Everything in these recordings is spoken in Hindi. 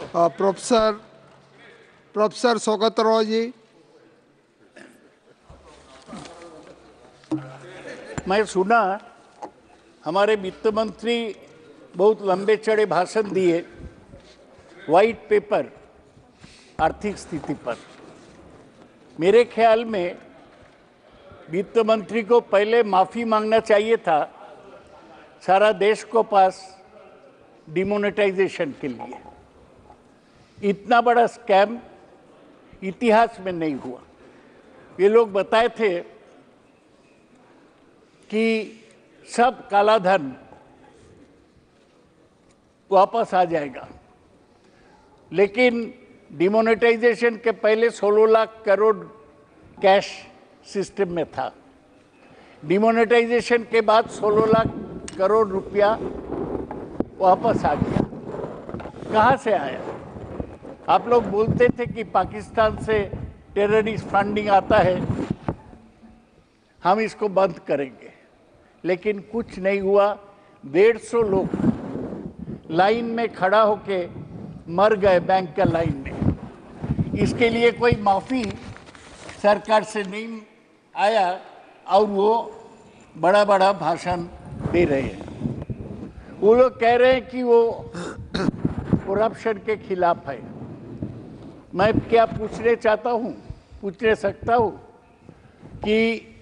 प्रोफेसर सौगतराव जी। मैं सुना हमारे वित्त मंत्री बहुत लंबे चढ़े भाषण दिए व्हाइट पेपर आर्थिक स्थिति पर। मेरे ख्याल में वित्त मंत्री को पहले माफ़ी मांगना चाहिए था सारा देश को पास डिमोनेटाइजेशन के लिए। इतना बड़ा स्कैम इतिहास में नहीं हुआ। ये लोग बताए थे कि सब काला धन वापस आ जाएगा, लेकिन डिमोनेटाइजेशन के पहले 16 लाख करोड़ कैश सिस्टम में था। डिमोनेटाइजेशन के बाद 16 लाख करोड़ रुपया वापस आ गया। कहाँ से आया? आप लोग बोलते थे कि पाकिस्तान से टेररिस्ट फंडिंग आता है, हम इसको बंद करेंगे, लेकिन कुछ नहीं हुआ। 150 लोग लाइन में खड़ा होके मर गए बैंक का लाइन में। इसके लिए कोई माफ़ी सरकार से नहीं आया और वो बड़ा बड़ा भाषण दे रहे हैं। वो लोग कह रहे हैं कि वो करप्शन के खिलाफ है। मैं क्या पूछने चाहता हूँ, पूछने सकता हूँ कि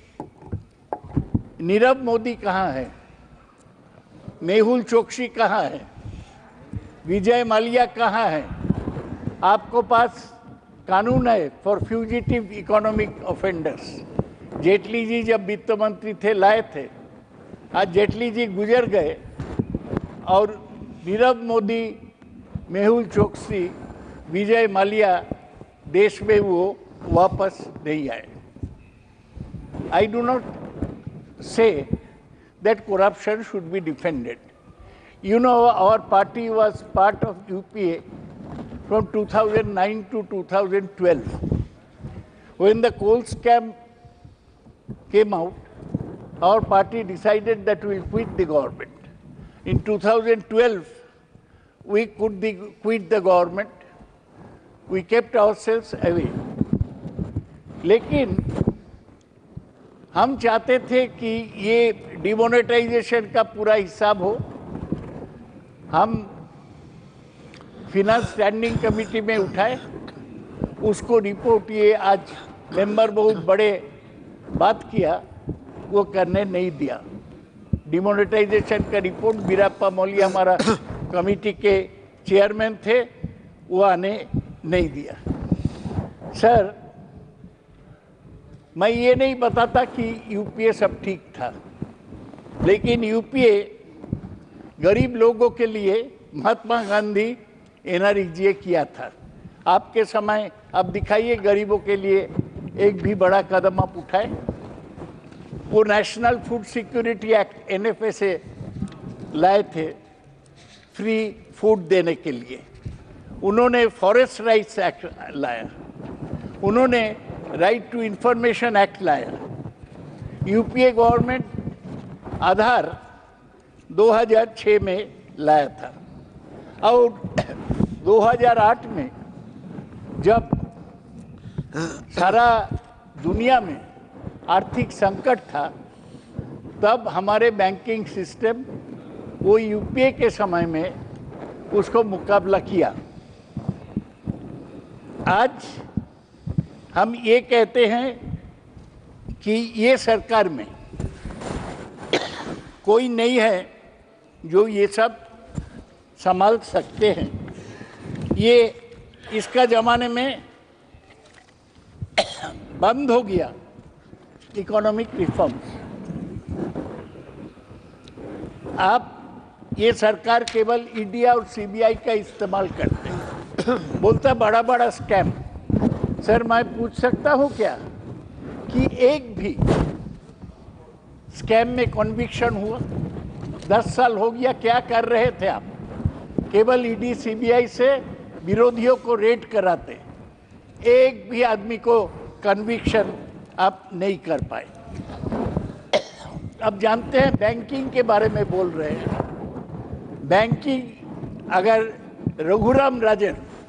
नीरव मोदी कहाँ है? मेहुल चोकसी कहाँ है? विजय माल्या कहाँ है? आपको पास कानून है for fugitive economic offenders. Jaitley ji जब वित्त मंत्री थे लाए थे, आज जेटली जी गुजर गए और नीरव मोदी, मेहुल चोकसी, विजय माल्या देश में वो वापस नहीं आए। I do not say that corruption should be defended. You know, our party was part of UPA from 2009 to 2012. When the coal scam came out, our party decided that we will quit the government. In 2012, we quit the government. We kept ourselves away. लेकिन हम चाहते थे कि ये डिमोनेटाइजेशन का पूरा हिसाब हो। हम फिनांस स्टैंडिंग कमेटी में उठाए, उसको रिपोर्ट ये आज मेंबर बहुत बड़े बात किया, वो करने नहीं दिया। डिमोनेटाइजेशन का रिपोर्ट बीराप्पा मौली हमारा कमेटी के चेयरमैन थे, वो आने नहीं दिया। सर, मैं ये नहीं बताता कि यूपीए सब ठीक था, लेकिन यूपीए गरीब लोगों के लिए महात्मा गांधी एनआरईजीए किया था। आपके समय अब दिखाइए गरीबों के लिए एक भी बड़ा कदम आप उठाए। वो national food security act NFA से लाए थे फ्री फूड देने के लिए। उन्होंने फॉरेस्ट राइट्स एक्ट लाया, उन्होंने राइट टू इंफॉर्मेशन एक्ट लाया। यूपीए गवर्नमेंट आधार 2006 में लाया था और 2008 में जब सारा दुनिया में आर्थिक संकट था, तब हमारे बैंकिंग सिस्टम वो यूपीए के समय में उसको मुकाबला किया। आज हम ये कहते हैं कि ये सरकार में कोई नहीं है जो ये सब संभाल सकते हैं। ये इसका ज़माने में बंद हो गया इकोनॉमिक रिफॉर्म्स। आप ये सरकार केवल ईडी और सीबीआई का इस्तेमाल करते हैं, बोलता बड़ा बड़ा स्कैम। सर, मैं पूछ सकता हूँ क्या कि एक भी स्कैम में कन्विक्शन हुआ? 10 साल हो गया, क्या कर रहे थे आप? केवल ईडी सीबीआई से विरोधियों को रेड कराते, एक भी आदमी को कन्विक्शन आप नहीं कर पाए। अब जानते हैं बैंकिंग के बारे में बोल रहे हैं। बैंकिंग, अगर रघुराम राजन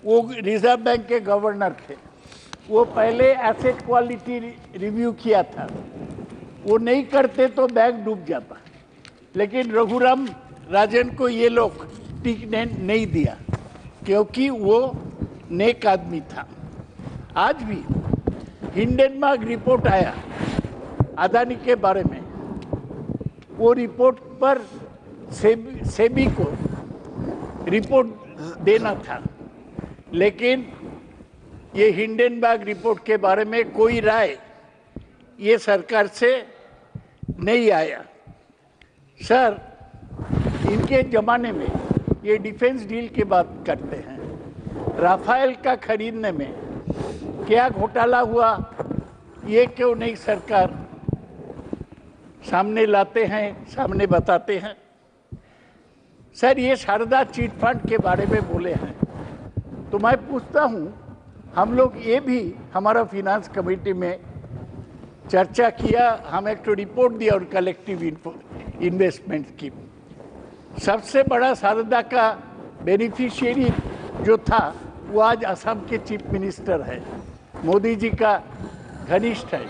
वो रिजर्व बैंक के गवर्नर थे। वो पहले एसेट क्वालिटी रिव्यू किया था, वो नहीं करते तो बैंक डूब जाता, लेकिन रघुराम राजन को ये लोग टिकने नहीं दिया क्योंकि वो नेक आदमी था। आज भी हिंडनबर्ग रिपोर्ट आया अदानी के बारे में, वो रिपोर्ट पर सेबी को रिपोर्ट देना था, लेकिन ये हिंडनबर्ग रिपोर्ट के बारे में कोई राय ये सरकार से नहीं आया। सर, इनके ज़माने में ये डिफेंस डील की बात करते हैं, राफेल का खरीदने में क्या घोटाला हुआ ये क्यों नहीं सरकार सामने लाते हैं, सामने बताते हैं। सर, ये शारदा चिट फंड के बारे में बोले हैं, तो मैं पूछता हूँ, हम लोग ये भी हमारा फिनांस कमेटी में चर्चा किया, हम एक तो रिपोर्ट दिया और कलेक्टिव इन्वेस्टमेंट स्कीम। सबसे बड़ा शारदा का बेनिफिशियरी जो था वो आज असम के चीफ मिनिस्टर है, मोदी जी का घनिष्ठ है।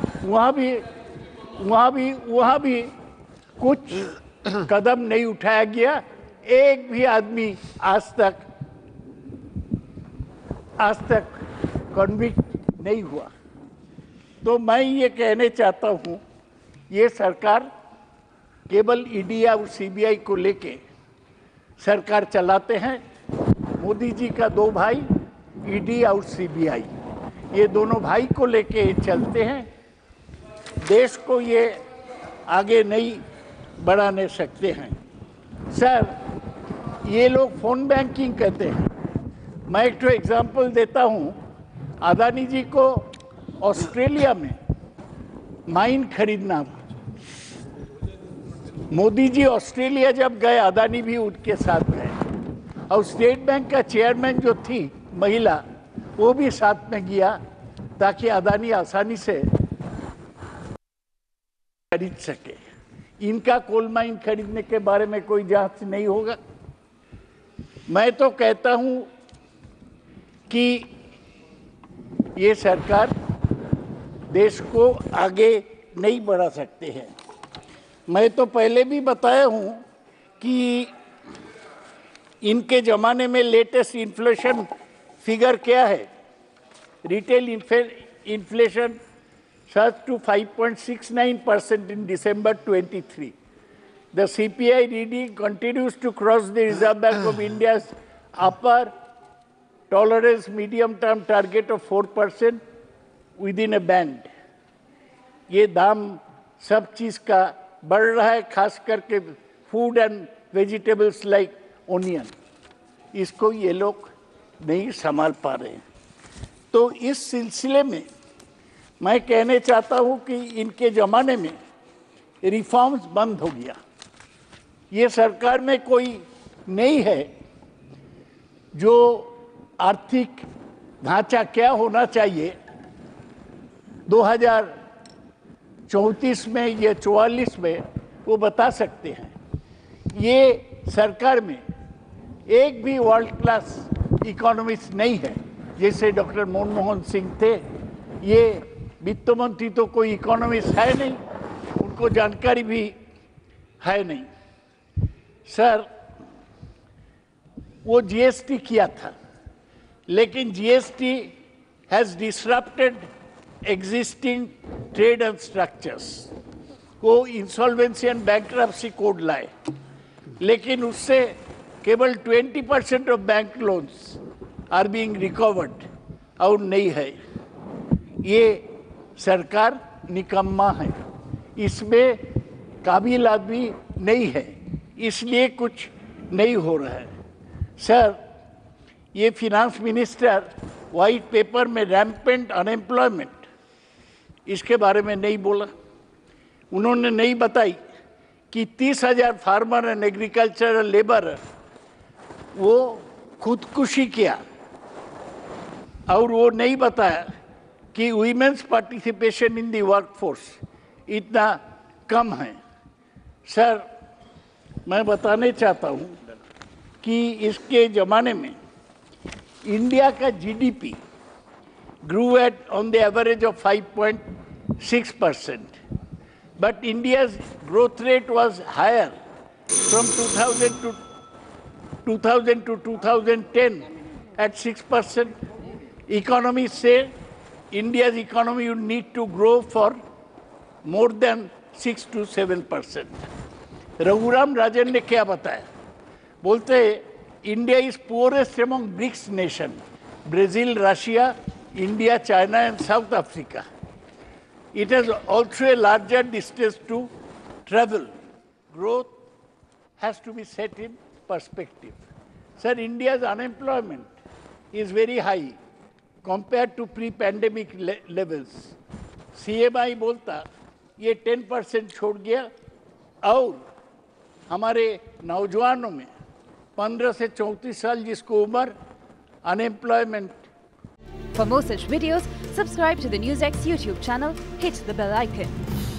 वहाँ भी कुछ कदम नहीं उठाया गया, एक भी आदमी आज तक कन्विक्ट नहीं हुआ। तो मैं ये कहने चाहता हूँ, ये सरकार केवल ईडी और सीबीआई को लेके सरकार चलाते हैं। मोदी जी का दो भाई ईडी और सीबीआई, ये दोनों भाई को लेके चलते हैं। देश को ये आगे नहीं बढ़ाने सकते हैं। सर, ये लोग फोन बैंकिंग कहते हैं। मैं एक तो एग्जाम्पल देता हूँ, अदानी जी को ऑस्ट्रेलिया में माइन खरीदना था। मोदी जी ऑस्ट्रेलिया जब गए, अदानी भी उनके साथ गए, और स्टेट बैंक का चेयरमैन जो थी महिला, वो भी साथ में गया ताकि अदानी आसानी से खरीद सके। इनका कोल माइन खरीदने के बारे में कोई जांच नहीं होगा। मैं तो कहता हूं कि ये सरकार देश को आगे नहीं बढ़ा सकते हैं। मैं तो पहले भी बताया हूं कि इनके ज़माने में लेटेस्ट इन्फ्लेशन फिगर क्या है। Retail inflation surged to 5.69% in December 23. The CPI reading continues to cross the Reserve Bank of India's upper tolerance medium-term target of 4% within a band. ये दाम सब चीज़ का बढ़ रहा है, खास करके food and vegetables like onion. इसको ये लोग नहीं संभाल पा रहे हैं। तो इस सिलसिले में मैं कहने चाहता हूं कि इनके ज़माने में रिफॉर्म्स बंद हो गया। ये सरकार में कोई नहीं है जो आर्थिक ढांचा क्या होना चाहिए 2034 में या 44 में वो बता सकते हैं। ये सरकार में एक भी वर्ल्ड क्लास इकोनॉमिस्ट नहीं है। जैसे डॉक्टर मनमोहन सिंह थे, ये वित्त मंत्री तो कोई इकोनॉमिस्ट है नहीं, उनको जानकारी भी है नहीं। सर, वो जीएसटी किया था, लेकिन GST has disrupted existing trade and structures. वो इंसॉल्वेंसी एंड बैंकरप्सी कोड लाए, लेकिन उससे केवल 20% of bank loans are being recovered और नहीं है। ये सरकार निकम्मा है, इसमें काबिल आदमी नहीं है, इसलिए कुछ नहीं हो रहा है। सर, ये फिनांस मिनिस्टर वाइट पेपर में रैम्पेंट अनएम्प्लॉयमेंट, इसके बारे में नहीं बोला। उन्होंने नहीं बताई कि 30,000 फार्मर एंड एग्रीकल्चरल लेबर वो खुदकुशी किया, और वो नहीं बताया कि women's participation in the workforce इतना कम है। सर, मैं बताने चाहता हूँ कि इसके ज़माने में इंडिया का GDP grew at on the average of 5.6%. But India's growth rate was higher from 2000 to 2010 at 6%. Economists say India's economy would need to grow for more than 6 to 7%. Raghuram Rajan ने क्या बताया? बोलते India is poorest among BRICS nation, Brazil, Russia, India, China and South Africa. It has also a larger distance to travel. Growth has to be set in perspective. Sir, India's unemployment is very high compared to pre-pandemic levels. CMI बोलता ये 10% छोड़ गया और हमारे नौजवानों में 15 से 34 साल जिसको उम्र unemployment. For more such videos, subscribe to the NewsX YouTube channel, hit the bell icon.